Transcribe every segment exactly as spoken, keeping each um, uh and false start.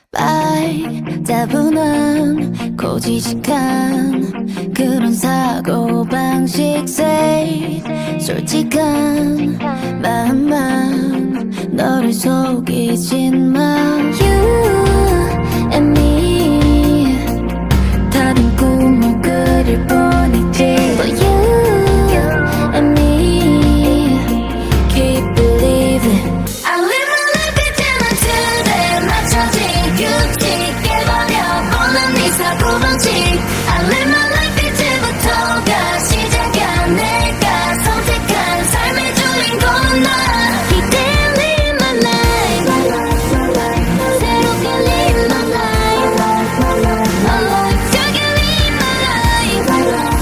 따분한 고지식한 그런 사고방식 say 솔직한 마음만 너를 속이진 마. You and me 다른 꿈을 그릴 뿐이지. But you and me keep believing. I live my life 이제는 틀에 맞춰진 규칙 깨버려보는 네 사고방식. I live my life 이제부터가 시작이야. 내가 선택한 삶의 주인공은 나. 이대로 live my life 새롭게 live my life my life 저기 live my life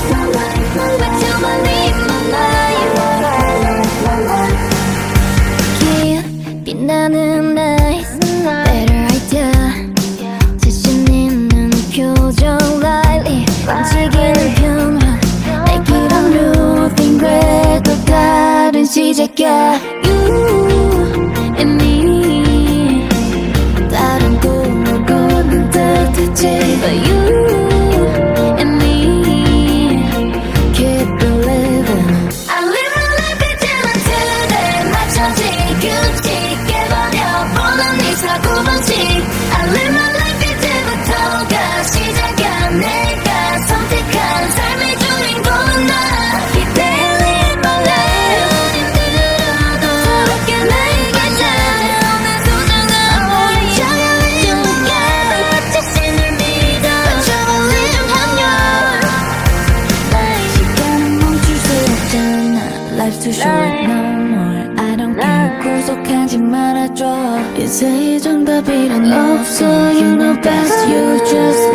맞춰봐 live my life. 길 빛나는 night better idea 자신 있는 표정 lightly 움직이는 평화 내 길은 moving 그래도 다른 시작이야. You and me 다른 꿈을 꾸는 듯했지. But you and me keep believing. I live my life 이제는 틀에 맞춰진 규칙 깨버려보는 네 사고방식. I live my life 이제부터가 시작이야. 내가 선택한 삶의 주인공은 나. 이대로 live my life 힘들어도 새롭게 내게 찾아오는 소중한 너의 저녁 자신을 믿어 맞춰봐 live my life. 나의 시간은 멈출 수 없잖아. Life's too short no more I don't care 구속하지 말아줘. 인생의 정답이란 없어 You know best you just